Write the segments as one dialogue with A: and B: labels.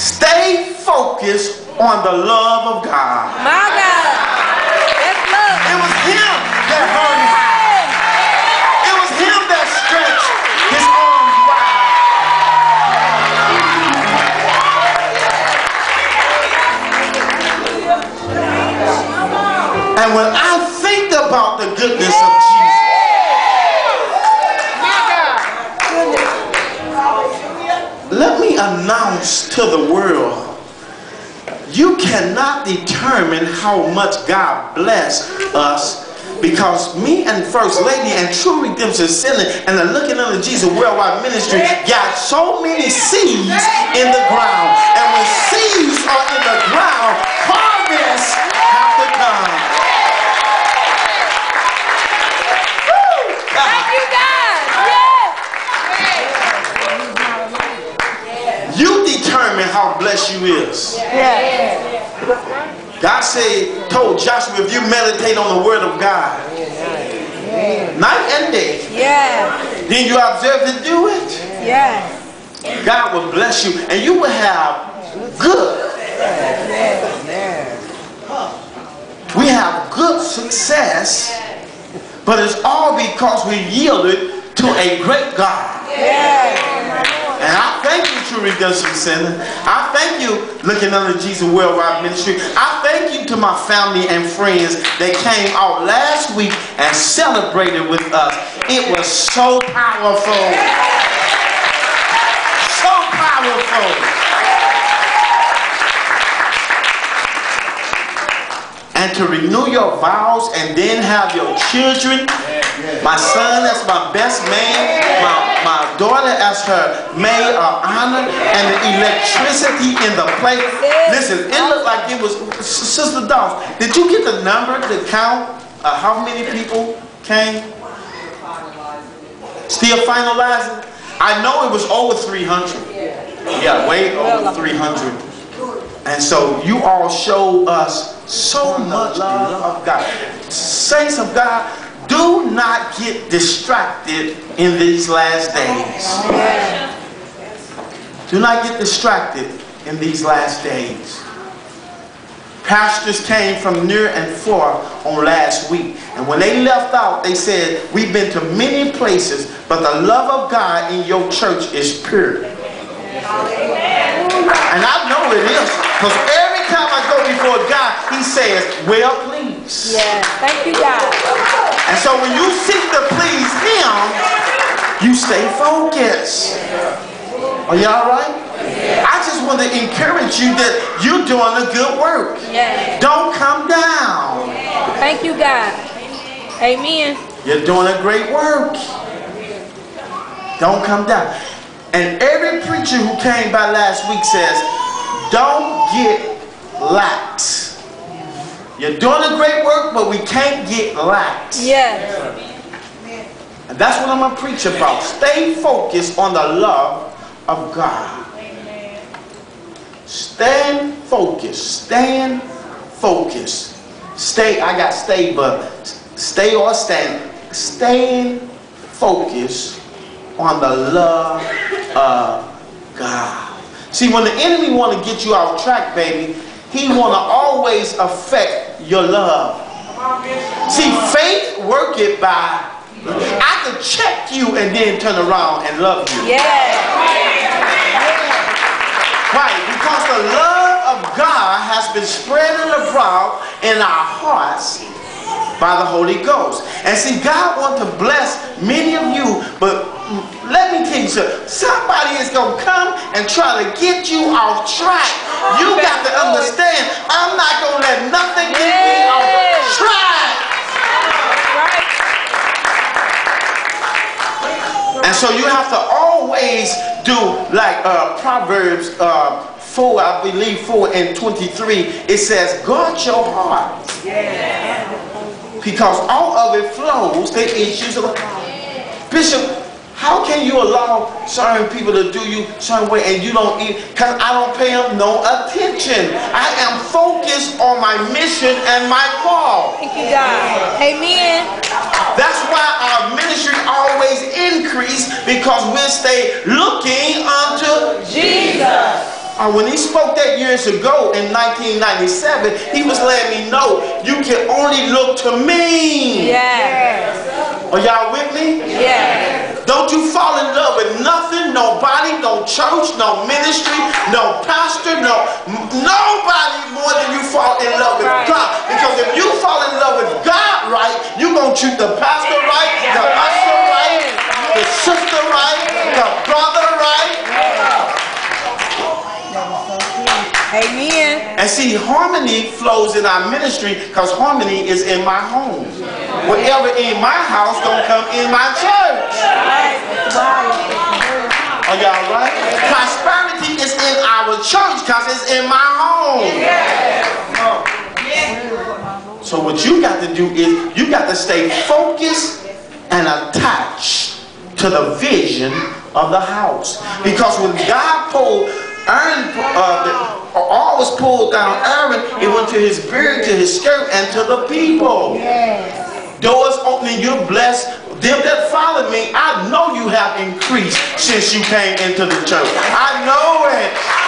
A: Stay focused on the love of God.
B: My God. That's love.
A: It was him that hung high. It was him that stretched his arms wide. And when I think about the goodness of Jesus, let me announce to the world, you cannot determine how much God blessed us, because me and First Lady and True Redemption Center and the Looking Unto Jesus Worldwide Ministry got so many seeds in the ground. And when seeds are in the ground, harvests have to come.
B: Thank you, God. Yes.
A: You determine how blessed you is.
B: Yes.
A: God said, told Joshua, if you meditate on the word of God night and day, then you observe to do it, God will bless you and you will have good. We have good success, but it's all because we yielded to a great God. And I thank you, True Redemption Center. I thank you, Looking Unto Jesus Worldwide Ministry. I thank you to my family and friends that came out last week and celebrated with us. It was so powerful. So powerful. And to renew your vows and then have your children. My son as my best man, my daughter as her maid of honor, and the electricity in the place. Listen, it looked like it was, Sister Dawes, did you get the number to count how many people came? Still finalizing? I know it was over 300. Yeah, way over 300. And so you all show us so much love of God. Saints of God, do not get distracted in these last days. Do not get distracted in these last days. Pastors came from near and far on last week. And when they left out, they said, we've been to many places, but the love of God in your church is pure. And I know it is, because every time I go before God, he says, well, please.
B: Thank you, God.
A: And so when you seek to please him, you stay focused. Are y'all right? I just want to encourage you that you're doing a good work. Don't come down.
B: Thank you, God. Amen.
A: You're doing a great work. Don't come down. And every preacher who came by last week says, don't get lax. You're doing a great work, but we can't get lax. And that's what I'm going to preach about. Stay focused on the love of God. Stand focused. Stand focused. Stay, I got stay, but stay or stand. Stand focused on the love of God. See, when the enemy want to get you off track, baby, he want to always affect your love. See, faith worketh by, I could check you and then turn around and love you. Right, because the love of God has been spreading abroad in our hearts by the Holy Ghost. And see, God wants to bless many of you, but let me tell you something. Somebody is going to come and try to get you off track. You got to understand, I'm not going to let nothing get me off track. And so you have to always do like Proverbs 4, I believe 4:23. It says, guard your heart. Because all of it flows the issues of Bishop. How can you allow certain people to do you a certain way and you don't eat? Because I don't pay them no attention. I am focused on my mission and my call.
B: Thank you, God. Amen.
A: That's why our ministry always increase, because we stay looking unto Jesus. When he spoke that years ago in 1997, he was letting me know you can only look to me.
B: Yes.
A: Are y'all with me?
B: Yes.
A: Don't you fall in love with nothing, nobody, no church, no ministry, no pastor, nobody more than you fall in love with God. Because if you fall in love with God right, you're going to treat the pastor right, the usher right, the sister right, the brother right.
B: Amen.
A: And see, harmony flows in our ministry because harmony is in my home. Whatever in my house don't come in my church. Are y'all right? Prosperity is in our church because it's in my home. So what you got to do is you got to stay focused and attached to the vision of the house. Because when God pulled Aaron, all was pulled down Aaron, it went to his beard, to his skirt, and to the people. Doors opening, you're blessed. Them that follow me, I know you have increased since you came into the church. I know it.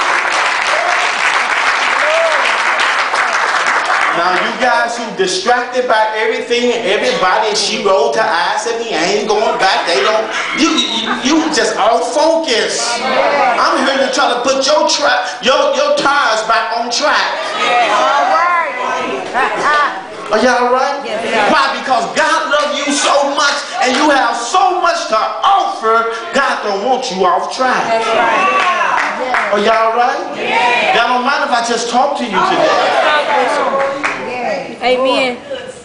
A: Now you guys who distracted by everything and everybody, and she rolled her eyes at me, I ain't going back. They don't. You just out focus. I'm here to try to put your tires back on track.
B: All right.
A: Are y'all right? Why? Because God loves you so much, and you have so much to offer. God don't want you off track.
B: That's right.
A: Are y'all right? Y'all don't mind if I just talk to you today?
B: Amen.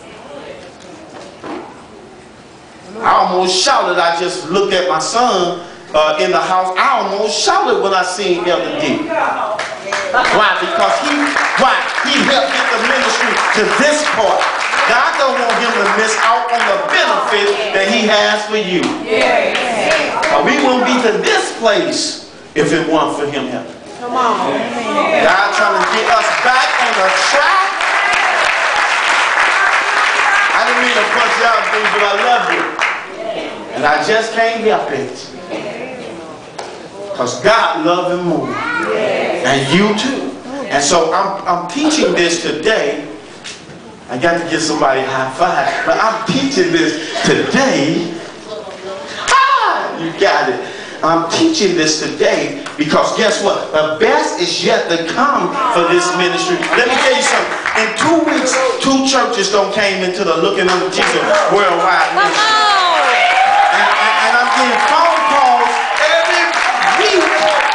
A: I almost shouted. I just looked at my son in the house. I almost shouted when I seen Elder D. Why? Because he helped get the ministry to this part. God don't want him to miss out on the benefit that he has for you. We wouldn't be to this place if it weren't for him helping.
B: Come on.
A: God trying to get us back on the track. I didn't mean to punch y'all things, but I love you. And I just can't help it. Because God loves him more. And you too. And so I'm teaching this today. I got to give somebody a high five. But I'm teaching this today. You got it. I'm teaching this today because guess what? The best is yet to come for this ministry. Let me tell you something. In 2 weeks, 2 churches don't came into the Looking Unto Jesus worldwide ministry. And I'm getting phone calls every week.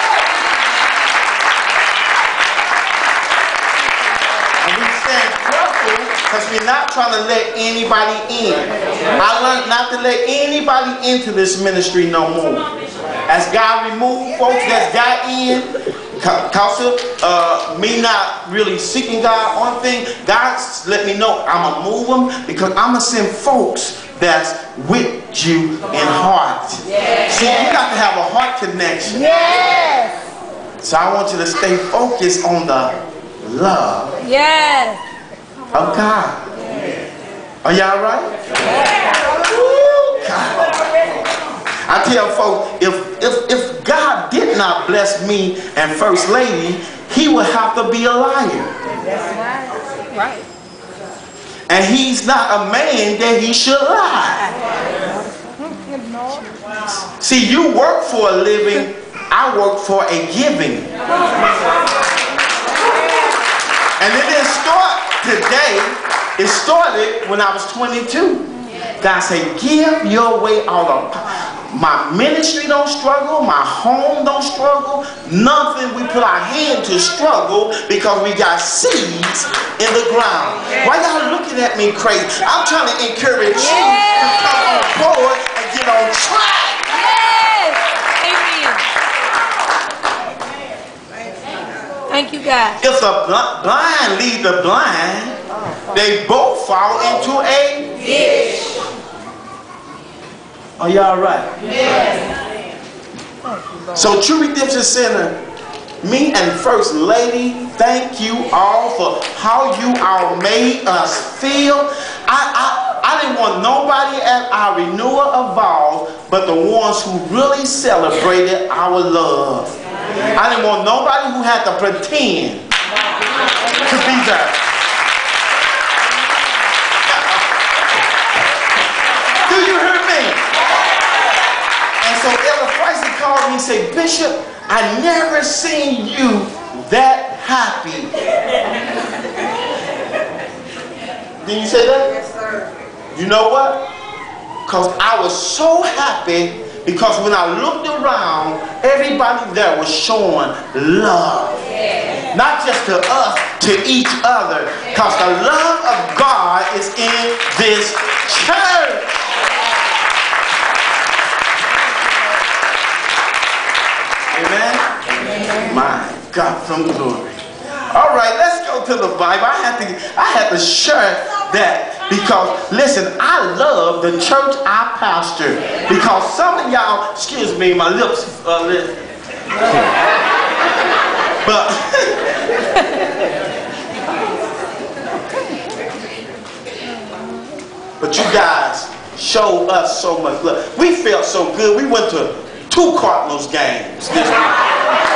A: And we stand careful because we're not trying to let anybody in. I learned not to let anybody into this ministry no more. As God removed folks that's got in, because of me not really seeking God on things, God let me know I'm going to move them because I'm going to send folks that's with you in heart. See, you got to have a heart connection. So I want you to stay focused on the love of God. Are y'all right? Ooh, God. I tell folks, if God did not bless me and First Lady, he would have to be a liar.
B: That's right.
A: And he's not a man that he should lie. See, you work for a living, I work for a giving. And it didn't start today. It started when I was 22. God said, give your way all of my ministry don't struggle, my home don't struggle, nothing we put our hand to struggle because we got seeds in the ground. Why y'all looking at me crazy? I'm trying to encourage you to come on board and get on track.
B: Amen. Thank you, God.
A: If the blind lead the blind, they both fall into a ditch. Are y'all right? Yes. So True Redemption Center, me and First Lady, thank you all for how you all made us feel. I didn't want nobody at our renewal of vows but the ones who really celebrated our love. I didn't want nobody who had to pretend to be there. Do you hear me? And so Elder Pricey called me and said, Bishop, I never seen you that happy. Did you say that?
C: Yes, sir.
A: You know what? Because I was so happy because when I looked around, everybody there was showing love. Yeah. Not just to us, to each other. Because the love of God is in this church. Amen? Amen. My God from glory. All right, let's go to the Bible. I had to share that because, listen, I love the church I pastor because some of y'all, excuse me, my lips, but you guys showed us so much love. We felt so good. We went to 2 Cardinals games this week.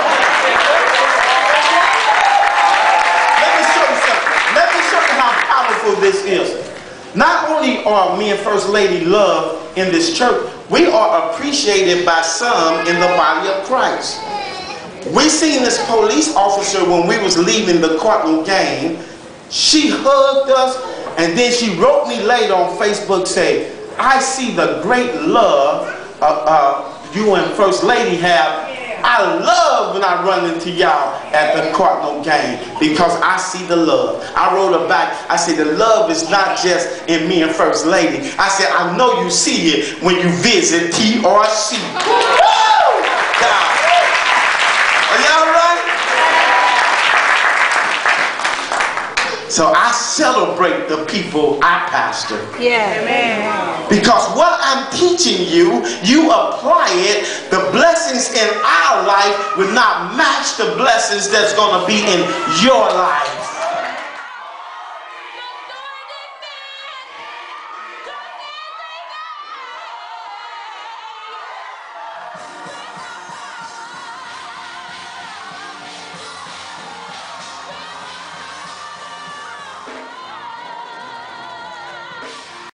A: This is. Not only are me and First Lady loved in this church, we are appreciated by some in the body of Christ. We seen this police officer when we was leaving the Cardinal game. She hugged us and then she wrote me later on Facebook saying, I see the great love you and First Lady have. I love when I run into y'all at the Cardinal game because I see the love. I wrote her back. I said the love is not just in me and First Lady. I said I know you see it when you visit TRC. Woo! God. Are y'all right? So I celebrate the people I pastor.
B: Yeah. Amen.
A: Because what I'm teaching you, you apply it. The blessings in our life will not match the blessings that's going to be in your life.